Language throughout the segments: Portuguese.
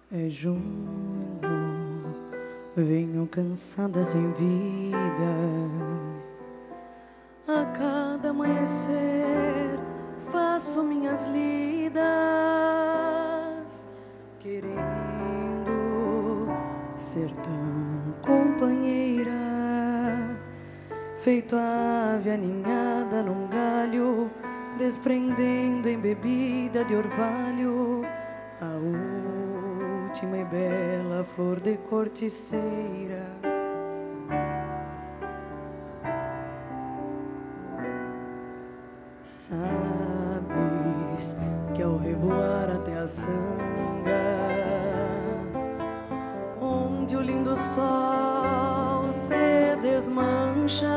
É junho, venho cansada sem vida. A cada amanhecer faço minhas lidas, querendo ser tão companheira, feito ave aninhada num galho, desprendendo em bebida de orvalho a última e bela flor de corticeira. Sabes que ao revoar até a sanga, onde o lindo sol se desmancha,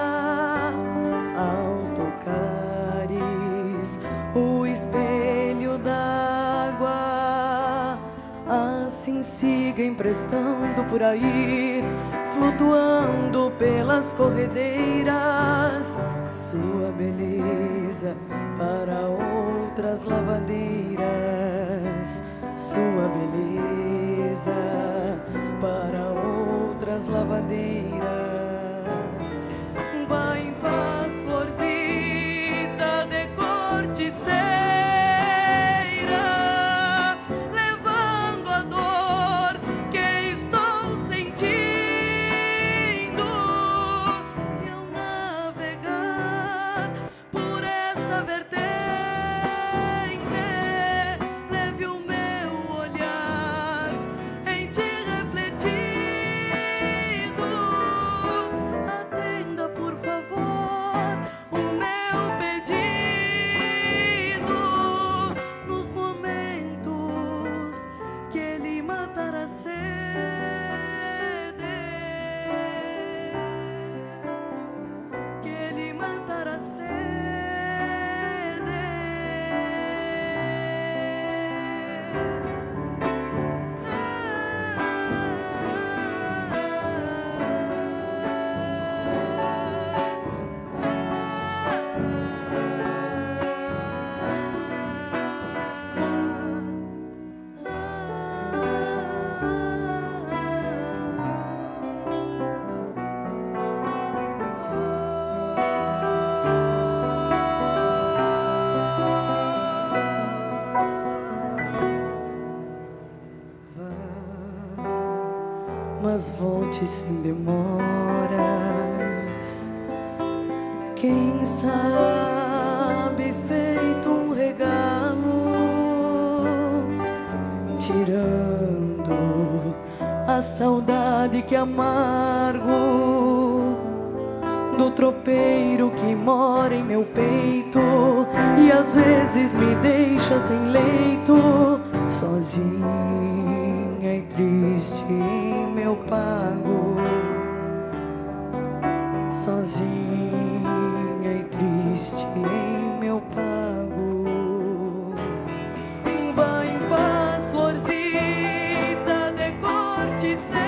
ao tocares o espelho d'água, assim siga emprestando por aí, flutuando pelas corredeiras, sua beleza para outras lavadeiras, sua beleza para outras lavadeiras. Vai em paz, florzinha de corticeira, levando a dor que estou sentindo, e ao navegar por essa vertente, leve o meu olhar em ti refletido. Atenda, por favor, o meu pedido nos momentos que ele matar a sede, que ele matar a sede. Mas volte sem demoras, quem sabe feito um regalo, tirando a saudade que amargo do tropeiro que mora em meu peito e às vezes me deixa sem leito, sozinha e triste em meu pago, sozinha e triste em meu pago. Vai em paz, florzinha de corticeira,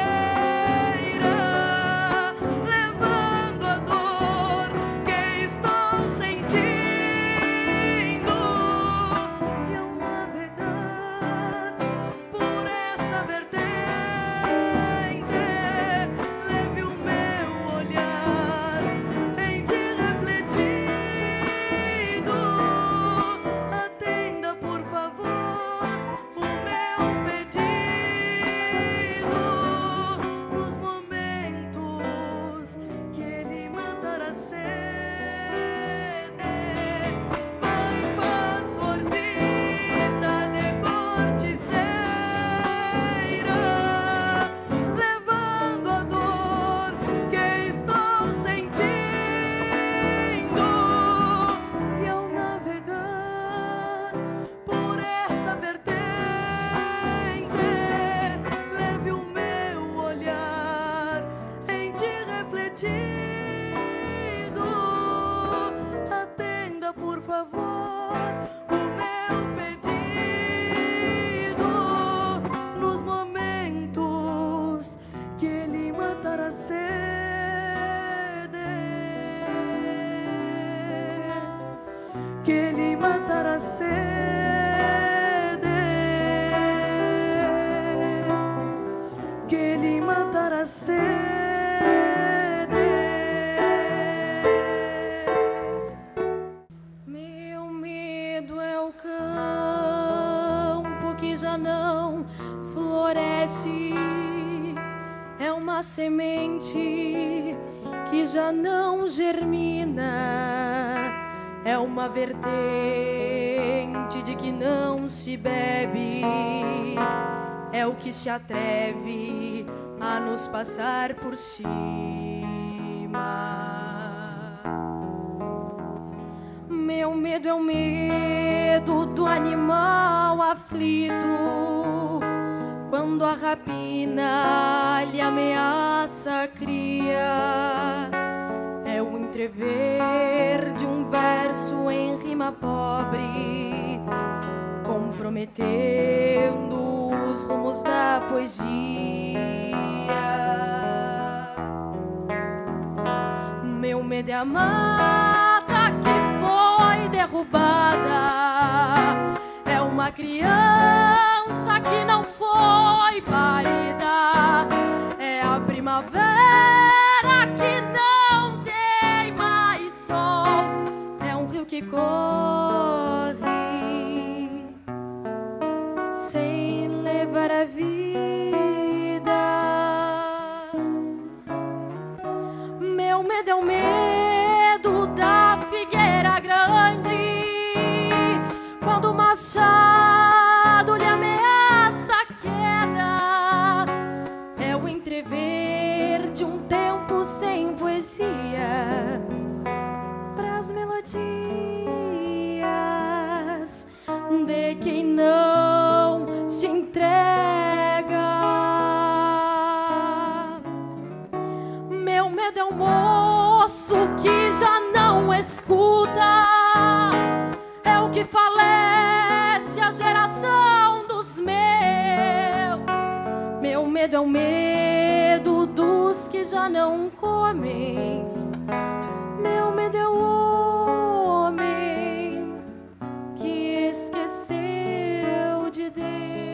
levando a dor que estou sentindo, e ao navegar por essa vertente, leve o meu olhar em ti refletido. já não floresce. É uma semente que já não germina. É uma vertente de que não se bebe. É o que se atreve a nos passar por cima. Meu medo é o medo do animal aflito, quando a rapina lhe ameaça a cria. É o entrever de um verso em rima pobre, comprometendo os rumos da poesia. Meu medo é a mata que foi derrubada. É uma criança que não foi parida. É a primavera que não tem mais sol. É um rio que corre sem levar a vida. Meu medo é o medo da figueira grande, quando o machado lhe ameaça a queda. É o entrever de um tempo sem poesia, pras melodias de quem não se entrega. Meu medo é o moço que já não escuta. É o que falece a geração dos meus. Meu medo é o medo dos que já não comem. Meu medo é o homem que esqueceu de Deus.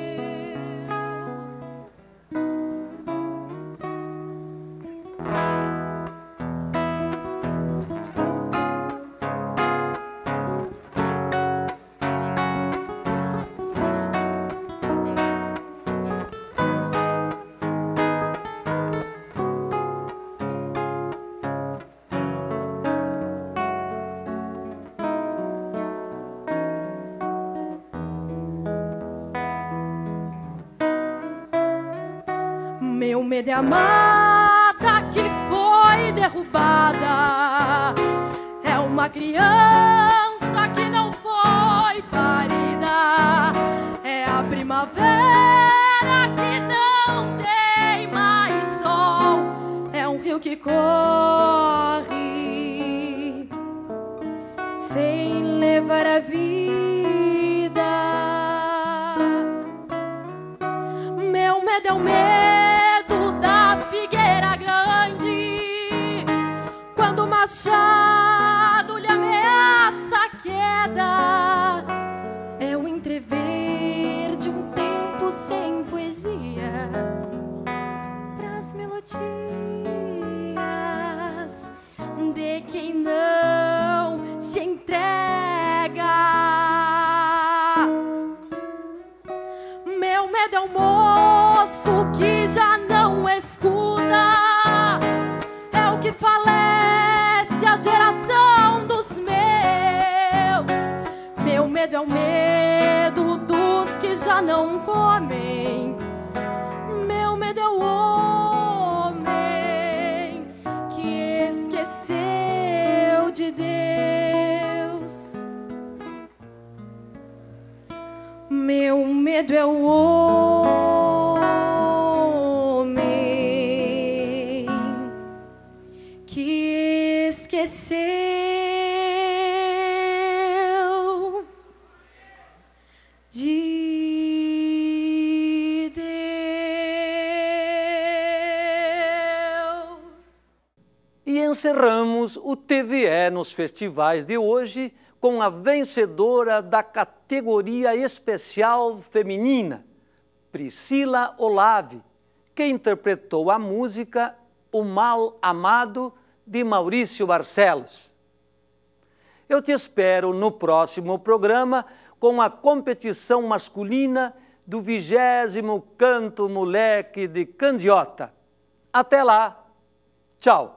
Meu medo é a mata que foi derrubada. É uma criança que não foi parida. É a primavera que não tem mais sol. É um rio que corre sem levar a vida. Meu medo é o medo da figueira grande, quando o machado lhe ameaça a queda. É o entrever de um tempo sem poesia, pras melodias de quem não se entrega. Meu medo é o moço que já não escuta. É o que falece a geração dos meus. Meu medo é o medo dos que já não comem. Meu medo é o homem que esqueceu de Deus. Meu medo é o homem que esqueceu de Deus. E encerramos o TVE nos festivais de hoje com a vencedora da categoria especial feminina, Priscila Olave, que interpretou a música O Mal Amado, de Maurício Barcelos. Eu te espero no próximo programa com a competição masculina do 20º Canto Moleque de Candiota. Até lá, tchau!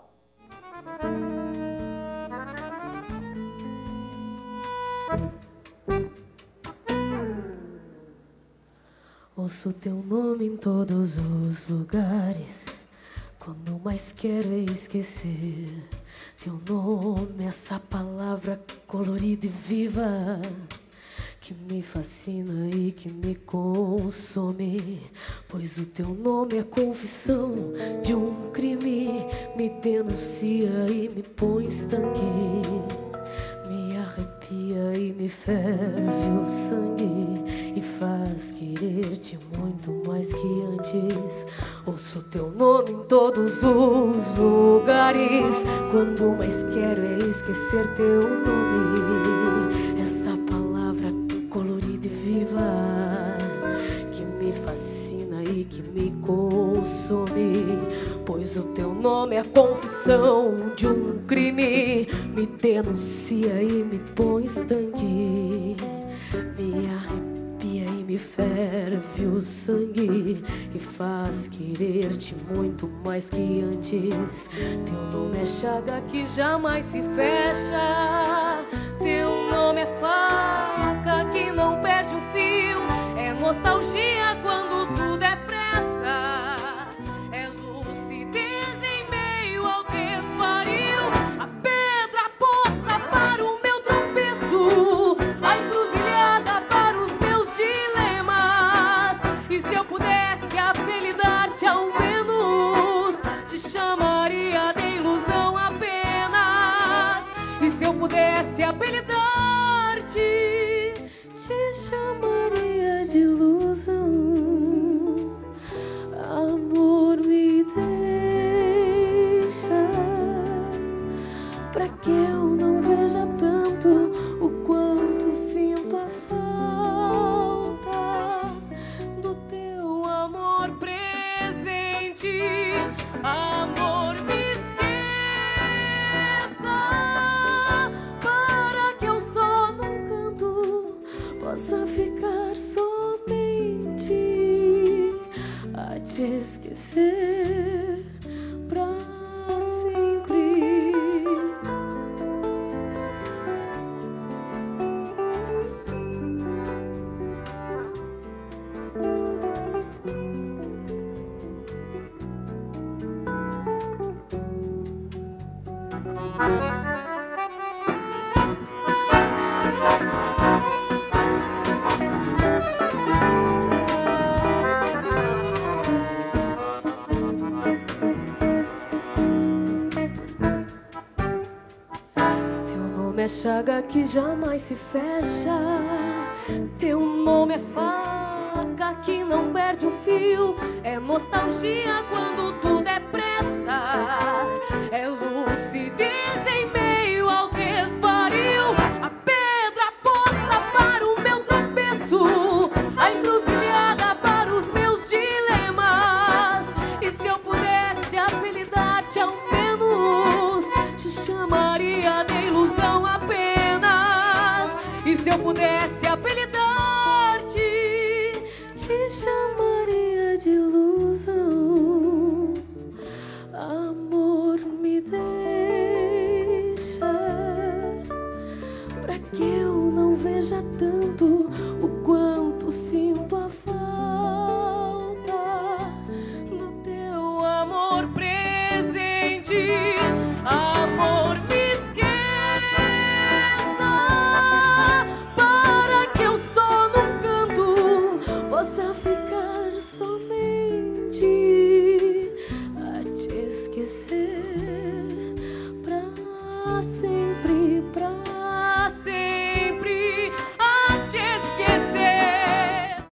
Ouço teu nome em todos os lugares, quando mais quero é esquecer teu nome, essa palavra colorida e viva que me fascina e que me consome, pois o teu nome é confissão de um crime, me denuncia e me põe estanque, me arrepia e me ferve o sangue e faz querer-te muito mais que antes. Ouço teu nome em todos os lugares, quando mais quero é esquecer teu nome, essa palavra colorida e viva que me fascina e que me consome, pois o teu nome é a confissão de um crime, me denuncia e me põe estanque, me arrepia e me ferve o sangue e faz querer-te muito mais que antes. Teu nome é chaga que jamais se fecha, teu nome é faca que não perde o fio, é nostalgia quando tudo é pressa, é lucidez em meio ao desvario, a pedra posta para o meu tropeço, a encruzilhada para os meus dilemas. E se eu pudesse apelidar-te ao menos, te chamaria de ilusão apenas. E se eu pudesse apelidar-te, te chamaria de ilusão. Amor, me deixa, pra que eu não veja tanto o quanto sinto a falta do teu amor presente. Amor, me esqueça, para que eu só num canto possa ficar somente a te esquecer pra sempre. É chaga que jamais se fecha, teu nome é faca que não perde o fio, é nostalgia quando tudo é pressa, é lucidez em meio ao desvario, a pedra posta para o meu tropeço, a encruzilhada para os meus dilemas. E se eu pudesse apelidar-te ao menos, te chamaria de ilusão apenas. E se eu pudesse apelidar-te, te chamaria de ilusão. Amor, me deixa, pra que eu não veja tanto o quanto